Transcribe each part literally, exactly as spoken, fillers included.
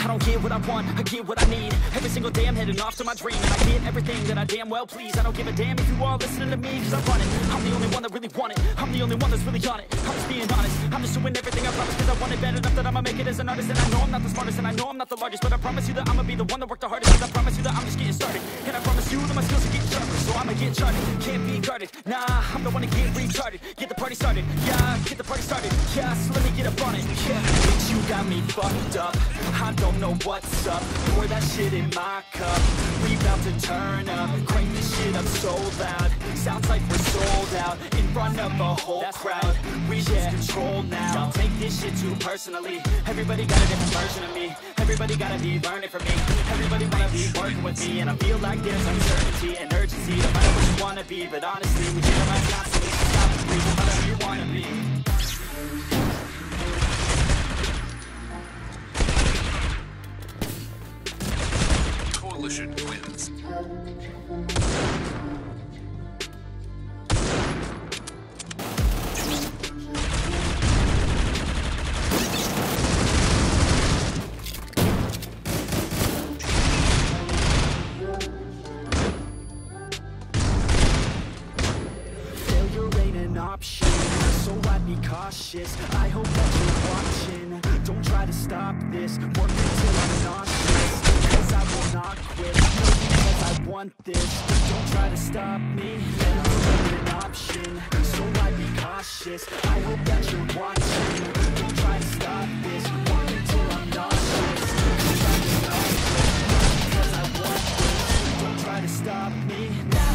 don't get what I want, I get what I need. Every single day I'm heading off to my dream, and I get everything that I damn well please. I don't give a damn if you all listening to me, cause I run it. I'm the only one that really want it, I'm the only one that's really on it. I'm just being honest, I'm just doing everything I promise, cause I want it bad enough that I'ma make it as an artist. And I know I'm not the smartest, and I know I'm not the largest, but I promise you that I'ma be the one that worked the hardest. Cause I promise you that I'm just getting started, and I promise you that my skills are getting sharper. So I'ma get charted, can't be guarded. Nah, I'm the one to get retarded. Get the party started, yeah, get the party started. Yeah, so let me get up on it, yeah. Bitch, you got me fucked up, I don't know what's up. Pour that shit in my cup, we bout to turn up. Crank this shit up so loud, sounds like we're sold out. In front of a whole That's crowd, right. we yeah. lose control now. Don't take this shit too personally, everybody got a different version of me. Everybody gotta be learning from me, everybody wanna be working with me. And I feel like there's uncertainty and urgency, no matter what you wanna be. But honestly, we generalize constantly, so stop and breathe, whatever you wanna be. Coalition wins. Option, so I'd be cautious. I hope that you're watching. Don't try to stop this, work until I'm nauseous, cause I will not quit, no, because I want this. Don't try to stop me, you're an option, so I'd be cautious. I hope that you're watching. Don't try to stop this, work until I'm nauseous, cause I will not quit, because I want this. Don't try to stop me now.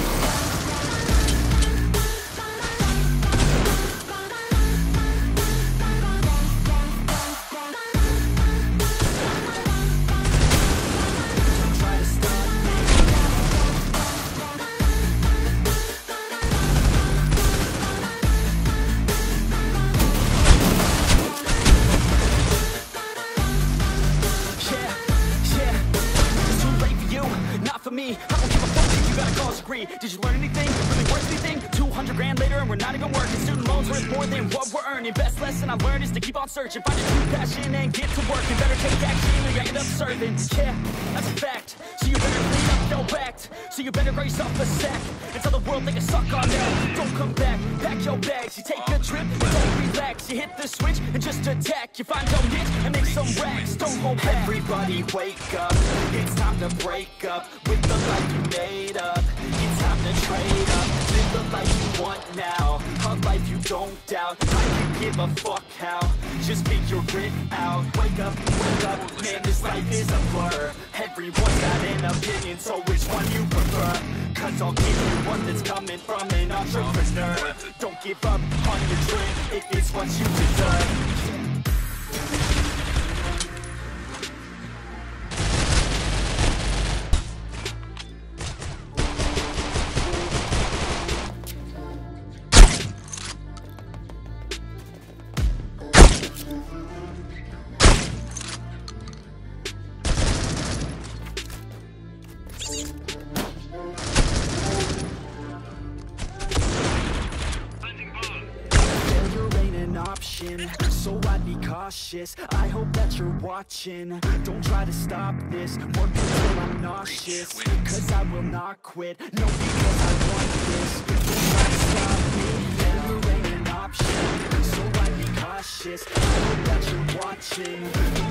Me, I don't give a fuck if you got a college degree. Did you learn anything? Really worth anything? two hundred grand later and we're not even working. Student loans worth more than what we're earning. Best lesson I learned is to keep on searching. Find a true passion and get to work. And better take action or you end up serving. Yeah, that's a fact. So you better clean up your act. So you better raise up a sack and tell the world they can suck on that. Don't come back, pack your bags. You take a trip and don't relax. You hit the switch and just attack. You find your niche and make some racks. Don't hold back. Everybody wake up, it's time to break up with the life you made up. It's time to trade up, live the life you want now, a life you don't doubt. I can give a fuck how, just figure it out. Wake up, wake up, man, this life is a blur. Everyone's got an opinion, so which one you prefer? Cause I'll give you one that's coming from an entrepreneur. Don't give up on your dream if it's what you deserve. So I'd be cautious, I hope that you're watching. Don't try to stop this, work until I'm nauseous, cause I will not quit, no, because I want this. Don't try to stop me, failure ain't an option. So I'd be cautious, I hope that you're watching.